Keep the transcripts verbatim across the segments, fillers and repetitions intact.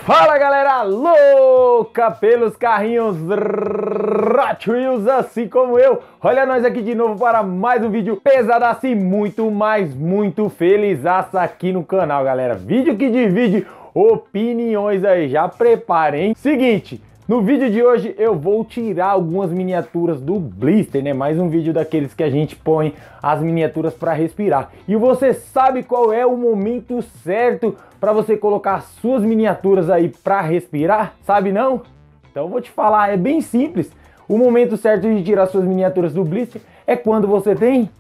Fala galera louca pelos carrinhos Hot Wheels, assim como eu. Olha nós aqui de novo para mais um vídeo pesadaço e muito, mais muito felizaço aqui no canal, galera. Vídeo que divide opiniões aí, já preparem. Seguinte, no vídeo de hoje eu vou tirar algumas miniaturas do blister, né? Mais um vídeo daqueles que a gente põe as miniaturas para respirar. E você sabe qual é o momento certo para você colocar suas miniaturas aí para respirar? Sabe não? Então eu vou te falar, é bem simples. O momento certo de tirar suas miniaturas do blister é quando você tem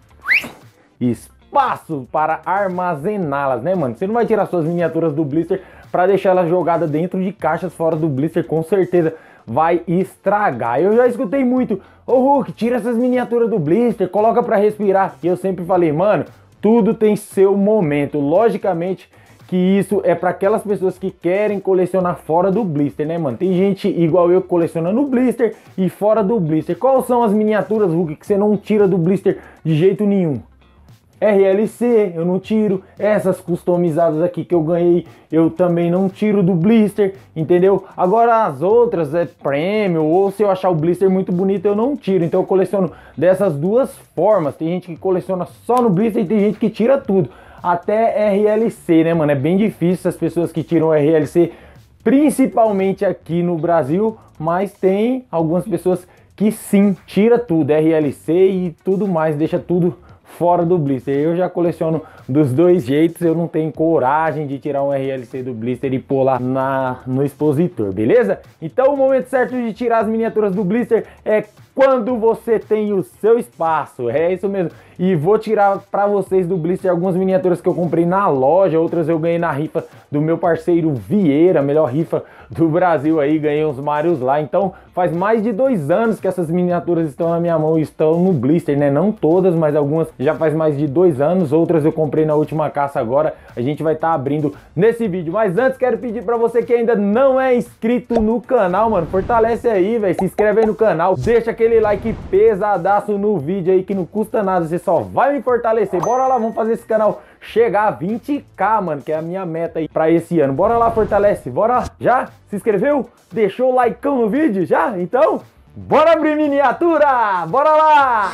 espaço para armazená-las, né, mano? Você não vai tirar suas miniaturas do blister para deixar elas jogadas dentro de caixas fora do blister, com certeza vai estragar. Eu já escutei muito: ô Hulk, tira essas miniaturas do blister, coloca para respirar. E eu sempre falei, mano, tudo tem seu momento. Logicamente que isso é para aquelas pessoas que querem colecionar fora do blister, né, mano? Tem gente igual eu que coleciona no blister e fora do blister. Quais são as miniaturas, Hulk, que você não tira do blister de jeito nenhum? R L C, eu não tiro. Essas customizadas aqui que eu ganhei, eu também não tiro do blister, entendeu? Agora as outras é premium, ou se eu achar o blister muito bonito, eu não tiro. Então eu coleciono dessas duas formas. Tem gente que coleciona só no blister e tem gente que tira tudo. Até R L C, né, mano? É bem difícil as pessoas que tiram R L C, principalmente aqui no Brasil, mas tem algumas pessoas que sim, tira tudo, R L C e tudo mais, deixa tudo fora do blister. Eu já coleciono dos dois jeitos, eu não tenho coragem de tirar um R L C do blister e pôr lá na, no expositor, beleza? Então o momento certo de tirar as miniaturas do blister é quando você tem o seu espaço, é isso mesmo. E vou tirar para vocês do blister algumas miniaturas que eu comprei na loja, outras eu ganhei na rifa do meu parceiro Vieira, melhor rifa do Brasil aí, ganhei uns Marios lá. Então faz mais de dois anos que essas miniaturas estão na minha mão e estão no blister, né? Não todas, mas algumas já faz mais de dois anos, outras eu comprei na última caça agora. A gente vai estar tá abrindo nesse vídeo. Mas antes quero pedir para você que ainda não é inscrito no canal, mano, fortalece aí, velho, se inscreve aí no canal, deixa aquele like pesadaço no vídeo aí que não custa nada, você só vai me fortalecer. Bora lá, vamos fazer esse canal chegar a vinte k, mano, que é a minha meta aí pra esse ano. Bora lá, fortalece, bora lá. Já? Se inscreveu? Deixou o likeão no vídeo? Já? Então, bora abrir miniatura! Bora lá!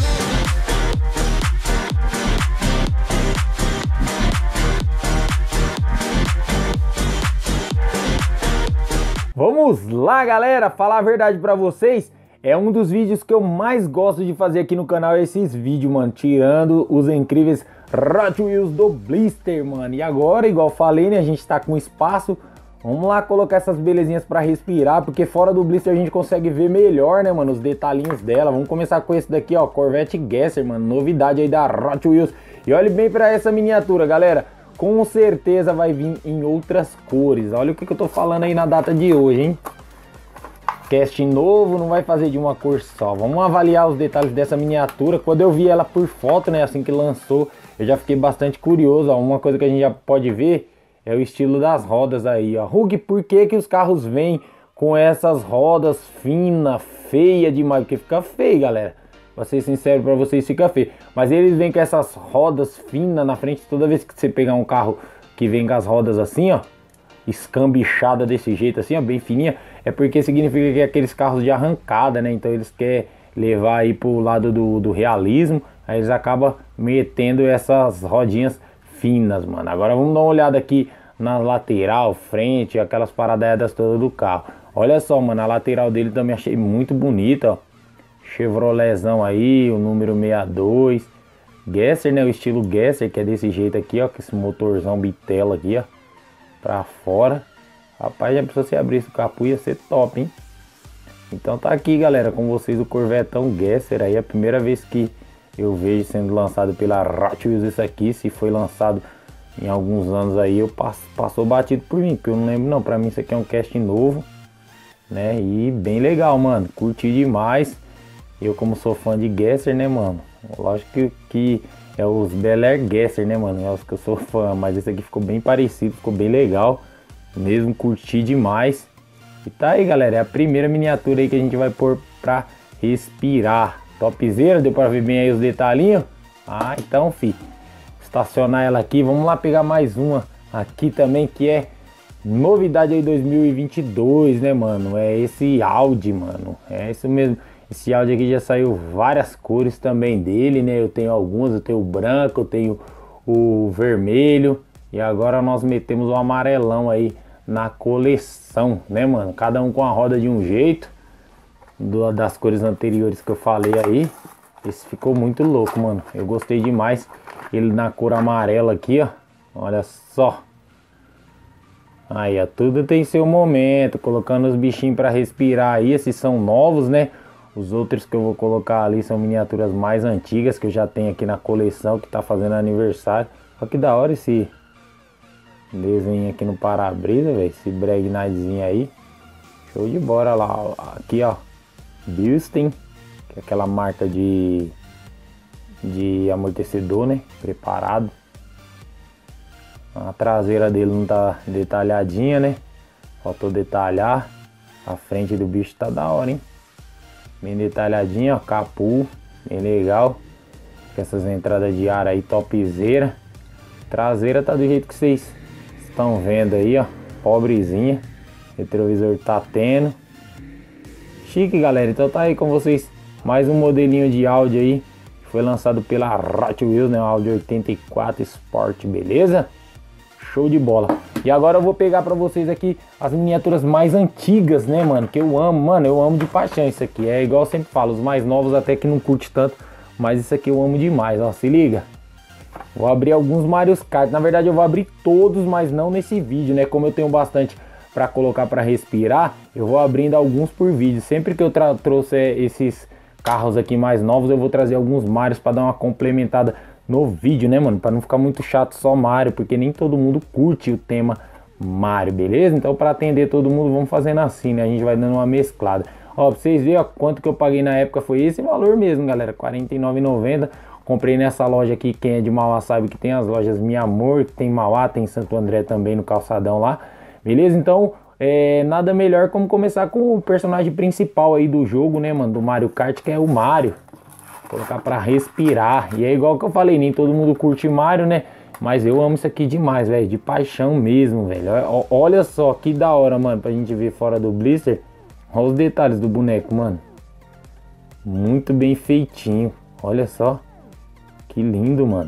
Vamos lá, galera, falar a verdade pra vocês, é um dos vídeos que eu mais gosto de fazer aqui no canal, esses vídeos, mano, tirando os incríveis Hot Wheels do blister, mano. E agora, igual falei, né, a gente tá com espaço, vamos lá colocar essas belezinhas pra respirar, porque fora do blister a gente consegue ver melhor, né, mano, os detalhinhos dela. Vamos começar com esse daqui, ó, Corvette Gasser, mano, novidade aí da Hot Wheels. E olhe bem pra essa miniatura, galera, com certeza vai vir em outras cores. Olha o que, que eu tô falando aí na data de hoje, hein. Casting novo, não vai fazer de uma cor só. Vamos avaliar os detalhes dessa miniatura. Quando eu vi ela por foto, né, assim que lançou, eu já fiquei bastante curioso. Ó, uma coisa que a gente já pode ver é o estilo das rodas aí, ó. Hulk, por que que os carros vêm com essas rodas finas, feia demais? Porque fica feio, galera. Pra ser sincero pra vocês, fica feio. Mas eles vêm com essas rodas finas na frente. Toda vez que você pegar um carro que vem com as rodas assim, ó, escambichada desse jeito assim, ó, bem fininha, é porque significa que é aqueles carros de arrancada, né? Então eles querem levar aí pro lado do, do realismo, aí eles acabam metendo essas rodinhas finas, mano. Agora vamos dar uma olhada aqui na lateral, frente, aquelas paradadas todas do carro. Olha só, mano, a lateral dele também achei muito bonita, ó. Chevroletzão aí, o número sessenta e dois. Gasser, né? O estilo Gasser, que é desse jeito aqui, ó, com esse motorzão bitela aqui, ó, pra fora. Rapaz, já precisa se abrir esse capô, ia ser top, hein? Então tá aqui, galera, com vocês o Corvetão Gasser aí, a primeira vez que eu vejo sendo lançado pela Hot Wheels isso aqui. Se foi lançado em alguns anos aí, eu passo, passou batido por mim, porque eu não lembro não. Pra mim isso aqui é um casting novo, né? E bem legal, mano, curti demais. Eu, como sou fã de Gasser, né, mano, lógico que, que é os Bel Air Gasser, né, mano, é os que eu sou fã. Mas esse aqui ficou bem parecido, ficou bem legal mesmo, curti demais. E tá aí, galera, é a primeira miniatura aí que a gente vai pôr pra respirar. Topzera, deu pra ver bem aí os detalhinhos? Ah, então, fi, estacionar ela aqui. Vamos lá pegar mais uma aqui também, que é novidade aí dois mil e vinte e dois, né, mano? É esse Audi, mano. É isso mesmo. Esse Audi aqui já saiu várias cores também dele, né? Eu tenho algumas, eu tenho o branco, eu tenho o vermelho. E agora nós metemos o amarelão aí na coleção, né, mano? Cada um com a roda de um jeito. Do, das cores anteriores que eu falei aí. Esse ficou muito louco, mano. Eu gostei demais. Ele na cor amarela aqui, ó. Olha só. Aí, ó. Tudo tem seu momento. Colocando os bichinhos pra respirar aí. Esses são novos, né? Os outros que eu vou colocar ali são miniaturas mais antigas que eu já tenho aqui na coleção, que tá fazendo aniversário. Olha que da hora esse desenho aqui no para-brisa, velho. Esse Bregnadezinho aí. Show de bola lá. Aqui, ó. Bilstein, que é aquela marca de, de amortecedor, né? Preparado. A traseira dele não tá detalhadinha, né? Faltou detalhar. A frente do bicho tá da hora, hein? Bem detalhadinha, ó. Capu, bem legal. Com essas entradas de ar aí, topzera. Traseira tá do jeito que vocês estão vendo aí, ó. Pobrezinha. Retrovisor tá tendo. Chique, galera. Então tá aí com vocês mais um modelinho de Audi aí. Foi lançado pela Hot Wheels, né? O Audi oitenta e quatro Sport, beleza? Show de bola. E agora eu vou pegar pra vocês aqui as miniaturas mais antigas, né, mano? Que eu amo, mano. Eu amo de paixão isso aqui. É igual eu sempre falo, os mais novos até que não curte tanto. Mas isso aqui eu amo demais, ó. Se liga. Vou abrir alguns Mario Kart. Na verdade eu vou abrir todos, mas não nesse vídeo, né? Como eu tenho bastante para colocar para respirar, eu vou abrindo alguns por vídeo. Sempre que eu trouxer esses carros aqui mais novos, eu vou trazer alguns Marios para dar uma complementada no vídeo, né, mano? Para não ficar muito chato só Mario, porque nem todo mundo curte o tema Mario, beleza? Então, para atender todo mundo, vamos fazendo assim, né? A gente vai dando uma mesclada. Ó, pra vocês verem, ó, quanto que eu paguei na época foi esse valor mesmo, galera. quarenta e nove reais e noventa centavos. Comprei nessa loja aqui, quem é de Mauá sabe que tem as lojas Minha Amor, que tem Mauá, tem Santo André também no calçadão lá. Beleza? Então, é, nada melhor como começar com o personagem principal aí do jogo, né, mano? Do Mario Kart, que é o Mario. Vou colocar pra respirar. E é igual que eu falei, nem todo mundo curte Mario, né? Mas eu amo isso aqui demais, velho. De paixão mesmo, velho. Olha só que da hora, mano, pra gente ver fora do blister. Olha os detalhes do boneco, mano. Muito bem feitinho. Olha só. Que lindo, mano.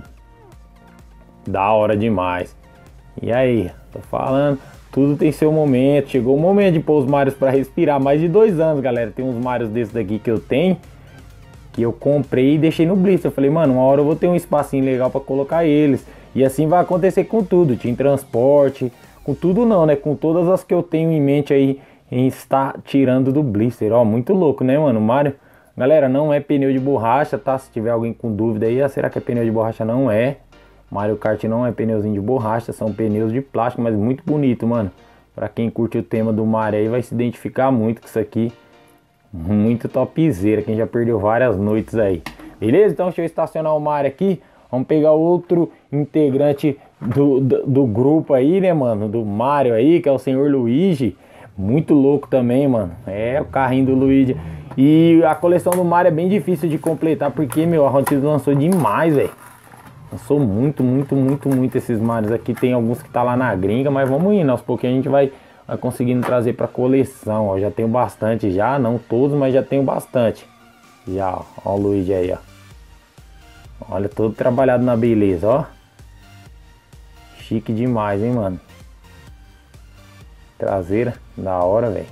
Da hora demais. E aí, tô falando, tudo tem seu momento. Chegou o momento de pôr os Marios pra respirar. Mais de dois anos, galera. Tem uns Marios desses daqui que eu tenho, que eu comprei e deixei no blister. Eu falei, mano, uma hora eu vou ter um espacinho legal pra colocar eles. E assim vai acontecer com tudo. Team Transporte, com tudo não, né? Com todas as que eu tenho em mente aí em estar tirando do blister. Ó, muito louco, né, mano? O Mario, galera, não é pneu de borracha, tá? Se tiver alguém com dúvida aí, ah, será que é pneu de borracha? Não é. Mario Kart não é pneuzinho de borracha, são pneus de plástico, mas muito bonito, mano. Pra quem curte o tema do Mario aí, vai se identificar muito com isso aqui. Muito topzera, quem já perdeu várias noites aí. Beleza? Então deixa eu estacionar o Mario aqui. Vamos pegar outro integrante do, do, do grupo aí, né, mano? Do Mario aí, que é o senhor Luigi. Muito louco também, mano. É, o carrinho do Luigi. E a coleção do Mario é bem difícil de completar, porque, meu, a Hot Wheels lançou demais, velho. Lançou muito, muito, muito, muito esses Marios aqui. Tem alguns que tá lá na gringa, mas vamos indo. Aos pouquinhos a gente vai, vai conseguindo trazer pra coleção, ó. Já tenho bastante já, não todos, mas já tenho bastante. Já, ó, ó o Luigi aí, ó. Olha, todo trabalhado na beleza, ó. Chique demais, hein, mano. Traseira, da hora, velho.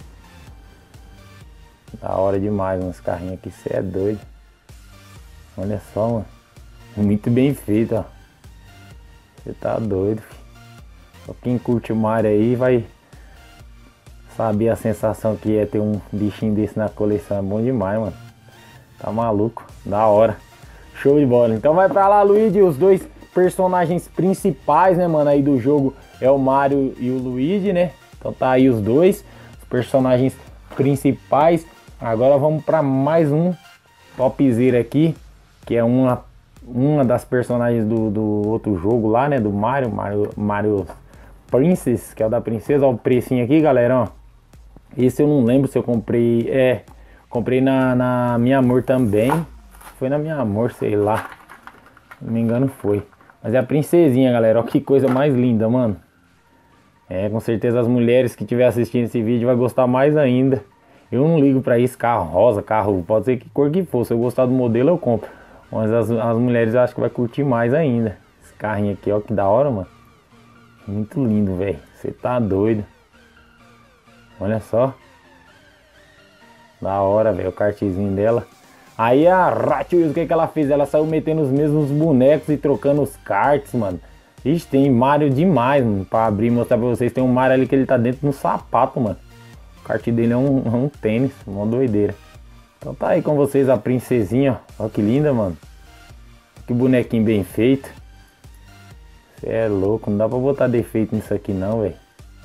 Da hora demais, mano. Esse carrinho aqui, cê é doido. Olha só, mano. Muito bem feito, ó. Você tá doido, filho. Só quem curte o Mario aí vai saber a sensação que é ter um bichinho desse na coleção. É bom demais, mano. Tá maluco. Da hora. Show de bola. Então vai pra lá, Luigi. Os dois personagens principais, né, mano, aí do jogo é o Mario e o Luigi, né? Então tá aí os dois. Os personagens principais. Agora vamos pra mais um topzera aqui, que é uma uma das personagens do, do outro jogo lá, né, do Mario, Mario, Mario Princess, que é o da princesa. Ó o precinho aqui, galera, ó. Esse eu não lembro se eu comprei, é, comprei na, na Minha Amor também. Foi na Minha Amor, sei lá, não me engano foi. Mas é a princesinha, galera, ó que coisa mais linda, mano. É, com certeza as mulheres que estiver assistindo esse vídeo vai gostar mais ainda. Eu não ligo pra isso, carro rosa, carro, pode ser que cor que for. Se eu gostar do modelo eu compro. Mas as, as mulheres eu acho que vai curtir mais ainda. Esse carrinho aqui, ó, que da hora, mano. Muito lindo, velho. Você tá doido. Olha só. Da hora, velho, o kartzinho dela. Aí a Hot Wheels, o que que ela fez? Ela saiu metendo os mesmos bonecos e trocando os karts, mano. Ixi, tem Mario demais, mano. Pra abrir e mostrar pra vocês. Tem um Mario ali que ele tá dentro do sapato, mano. O kart dele é um, é um tênis, uma doideira. Então tá aí com vocês a princesinha, ó. Ó que linda, mano. Que bonequinho bem feito. Você é louco, não dá pra botar defeito nisso aqui não, velho.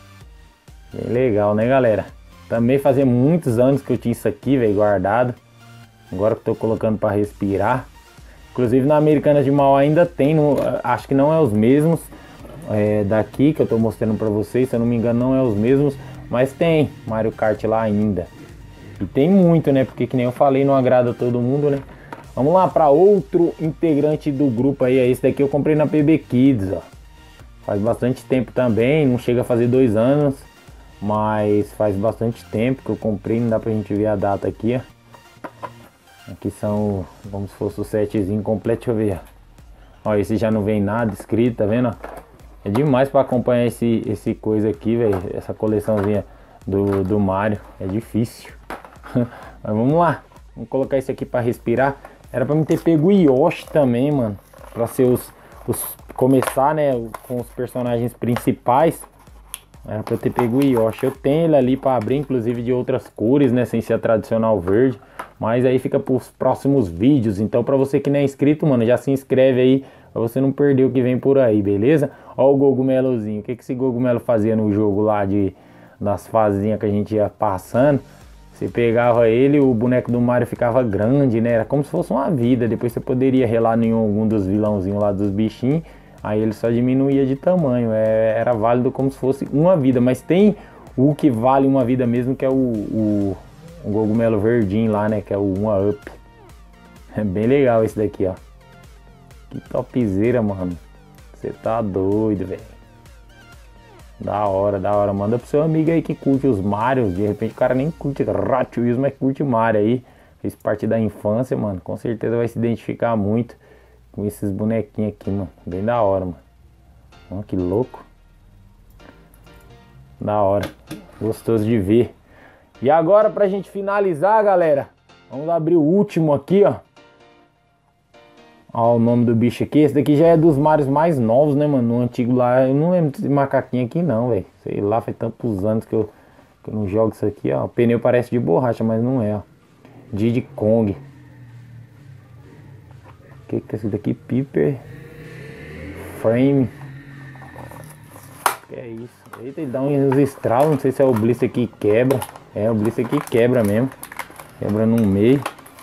Bem legal, né, galera? Também fazia muitos anos que eu tinha isso aqui, velho, guardado. Agora que eu tô colocando pra respirar. Inclusive na Americanas de Mauá ainda tem, no, acho que não é os mesmos é, daqui que eu tô mostrando pra vocês. Se eu não me engano não é os mesmos, mas tem Mario Kart lá ainda. E tem muito, né? Porque que nem eu falei, não agrada todo mundo, né? Vamos lá para outro integrante do grupo aí. Esse daqui eu comprei na P B Kids, ó. Faz bastante tempo também, não chega a fazer dois anos. Mas faz bastante tempo que eu comprei, não dá pra gente ver a data aqui, ó. Aqui são, como se fosse o setzinho completo, deixa eu ver. Ó, esse já não vem nada escrito, tá vendo? É demais pra acompanhar esse, esse coisa aqui, velho. Essa coleçãozinha do, do Mario, é difícil. Mas vamos lá, vamos colocar esse aqui pra respirar. Era pra me ter pego o Yoshi também, mano. Pra ser os, os começar, né, com os personagens principais. Era pra eu ter pego o Yoshi. Eu tenho ele ali pra abrir, inclusive de outras cores, né, sem ser a tradicional verde. Mas aí fica pros próximos vídeos. Então pra você que não é inscrito, mano, já se inscreve aí pra você não perder o que vem por aí, beleza? Ó o Gogumelozinho. O que que esse Gogumelo fazia no jogo lá de, das fasezinhas que a gente ia passando? Você pegava ele, o boneco do Mario ficava grande, né? Era como se fosse uma vida. Depois você poderia relar em algum dos vilãozinhos lá dos bichinhos. Aí ele só diminuía de tamanho. É, era válido como se fosse uma vida. Mas tem o que vale uma vida mesmo, que é o, o, o Gogumelo verdinho lá, né? Que é o um up. É bem legal esse daqui, ó. Que topzera, mano. Você tá doido, velho. Da hora, da hora. Manda pro seu amigo aí que curte os Marios. De repente o cara nem curte Hot Wheels, mas curte Mario aí. Fez parte da infância, mano. Com certeza vai se identificar muito com esses bonequinhos aqui, mano. Bem da hora, mano. Ó, que louco. Da hora. Gostoso de ver. E agora pra gente finalizar, galera, vamos abrir o último aqui, ó. Ó o nome do bicho aqui. Esse daqui já é dos Marios mais novos, né, mano? No antigo lá, eu não lembro desse macaquinho aqui não, velho. Sei lá, faz tantos anos que eu, que eu não jogo isso aqui, ó. O pneu parece de borracha, mas não é, ó. Diddy Kong. O que que é esse daqui? Piper Frame. Que é isso? Eita, ele dá uns estralos. Não sei se é o blister que quebra. É, o blister que quebra mesmo. Quebra no meio.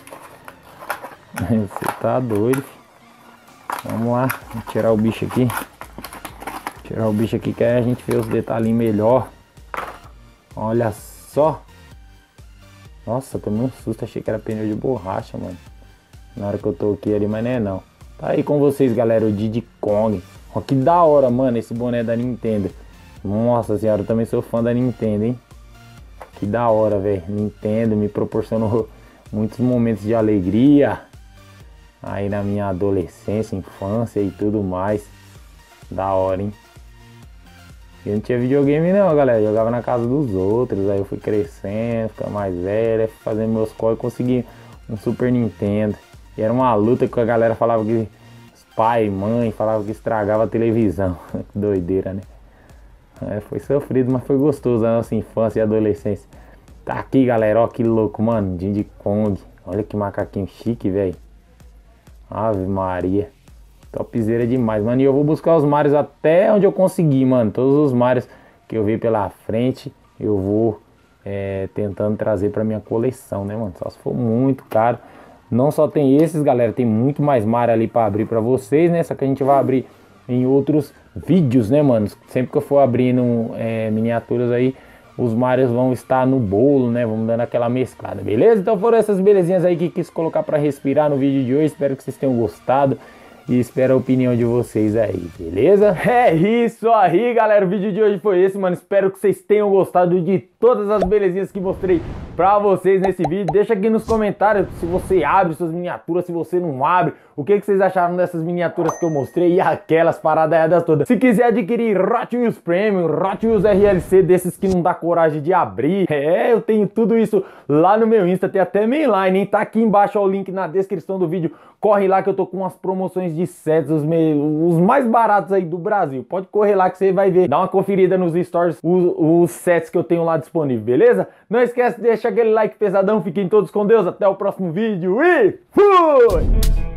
Você tá doido. Vamos lá, vamos tirar o bicho aqui. Tirar o bicho aqui que aí a gente vê os detalhinhos melhor. Olha só. Nossa, tomei um susto, achei que era pneu de borracha, mano. Na hora que eu toquei ali, mas não é não. Tá aí com vocês, galera, o Diddy Kong. Ó, que da hora, mano, esse boné da Nintendo. Nossa senhora, eu também sou fã da Nintendo, hein. Que da hora, velho. Nintendo me proporcionou muitos momentos de alegria aí na minha adolescência, infância e tudo mais. Da hora, hein. Eu não tinha videogame não, galera. Eu jogava na casa dos outros. Aí eu fui crescendo, ficando mais velho, fazendo meus corres e consegui um Super Nintendo. E era uma luta que a galera falava que os pai e mãe falavam que estragava a televisão. Que doideira, né? É, foi sofrido, mas foi gostoso a nossa infância e adolescência. Tá aqui, galera, ó que louco, mano. Diddy Kong. Olha que macaquinho chique, velho. Ave Maria. Topzera demais, mano. E eu vou buscar os Marios até onde eu conseguir, mano. Todos os Marios que eu vi pela frente, eu vou é, tentando trazer pra minha coleção, né, mano? Só se for muito caro. Não só tem esses, galera. Tem muito mais Mario ali pra abrir pra vocês, né? Só que a gente vai abrir em outros vídeos, né, mano? Sempre que eu for abrindo é, miniaturas aí, os Marios vão estar no bolo, né? Vamos dando aquela mesclada, beleza? Então foram essas belezinhas aí que quis colocar pra respirar no vídeo de hoje. Espero que vocês tenham gostado. e espero a opinião de vocês aí, beleza? É isso aí, galera, o vídeo de hoje foi esse, mano. Espero que vocês tenham gostado de todas as belezinhas que mostrei pra vocês nesse vídeo. Deixa aqui nos comentários se você abre suas miniaturas, se você não abre, o que, que vocês acharam dessas miniaturas que eu mostrei e aquelas paradadas todas. Se quiser adquirir Hot Wheels Premium, Hot Wheels R L C, desses que não dá coragem de abrir, é, eu tenho tudo isso lá no meu Insta, tem até mainline, hein? Tá aqui embaixo, ó, o link na descrição do vídeo. Corre lá que eu tô com umas promoções de sets, os, me... os mais baratos aí do Brasil. Pode correr lá que você vai ver. Dá uma conferida nos stories, os, os sets que eu tenho lá disponível, beleza? Não esquece de deixar aquele like pesadão. Fiquem todos com Deus. Até o próximo vídeo e fui!